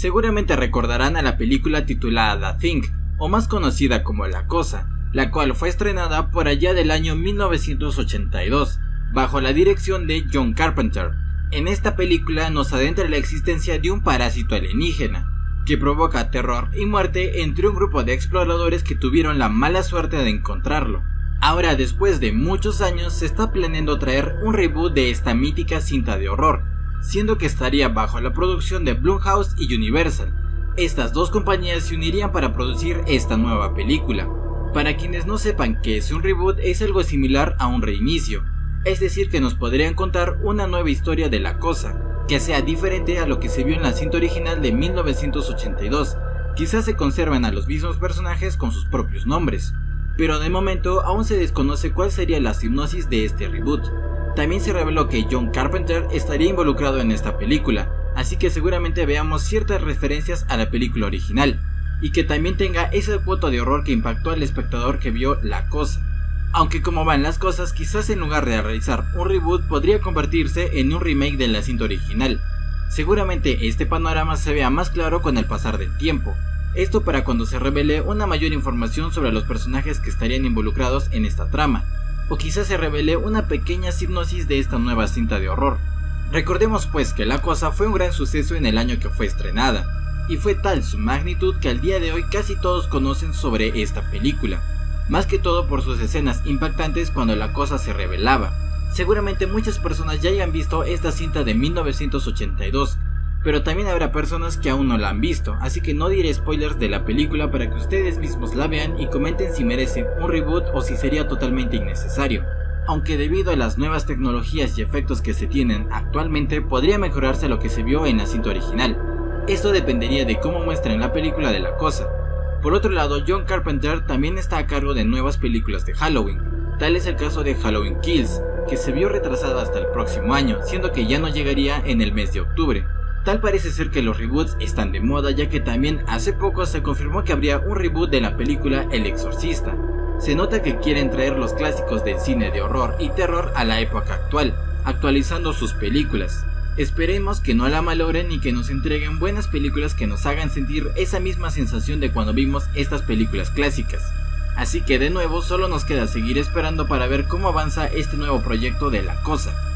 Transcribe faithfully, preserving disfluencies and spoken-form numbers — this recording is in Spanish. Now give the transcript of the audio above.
Seguramente recordarán a la película titulada The Thing, o más conocida como La Cosa, la cual fue estrenada por allá del año mil novecientos ochenta y dos, bajo la dirección de John Carpenter. En esta película nos adentra la existencia de un parásito alienígena, que provoca terror y muerte entre un grupo de exploradores que tuvieron la mala suerte de encontrarlo. Ahora, después de muchos años, se está planeando traer un reboot de esta mítica cinta de horror, siendo que estaría bajo la producción de Blumhouse y Universal. Estas dos compañías se unirían para producir esta nueva película. Para quienes no sepan qué es un reboot, es algo similar a un reinicio, es decir que nos podrían contar una nueva historia de La Cosa, que sea diferente a lo que se vio en la cinta original de mil novecientos ochenta y dos, quizás se conserven a los mismos personajes con sus propios nombres, pero de momento aún se desconoce cuál sería la hipnosis de este reboot. También se reveló que John Carpenter estaría involucrado en esta película, así que seguramente veamos ciertas referencias a la película original, y que también tenga ese cuota de horror que impactó al espectador que vio La Cosa. Aunque como van las cosas, quizás en lugar de realizar un reboot podría convertirse en un remake de la cinta original. Seguramente este panorama se vea más claro con el pasar del tiempo, esto para cuando se revele una mayor información sobre los personajes que estarían involucrados en esta trama, o quizás se revele una pequeña hipnosis de esta nueva cinta de horror. Recordemos pues que La Cosa fue un gran suceso en el año que fue estrenada, y fue tal su magnitud que al día de hoy casi todos conocen sobre esta película, más que todo por sus escenas impactantes cuando La Cosa se revelaba. Seguramente muchas personas ya hayan visto esta cinta de mil novecientos ochenta y dos, pero también habrá personas que aún no la han visto, así que no diré spoilers de la película para que ustedes mismos la vean y comenten si merece un reboot o si sería totalmente innecesario. Aunque debido a las nuevas tecnologías y efectos que se tienen actualmente podría mejorarse a lo que se vio en la cinta original. Esto dependería de cómo muestren la película de La Cosa. Por otro lado, John Carpenter también está a cargo de nuevas películas de Halloween. Tal es el caso de Halloween Kills, que se vio retrasada hasta el próximo año, siendo que ya no llegaría en el mes de octubre. Tal parece ser que los reboots están de moda, ya que también hace poco se confirmó que habría un reboot de la película El Exorcista. Se nota que quieren traer los clásicos del cine de horror y terror a la época actual, actualizando sus películas. Esperemos que no la malogren y que nos entreguen buenas películas que nos hagan sentir esa misma sensación de cuando vimos estas películas clásicas. Así que de nuevo solo nos queda seguir esperando para ver cómo avanza este nuevo proyecto de La Cosa.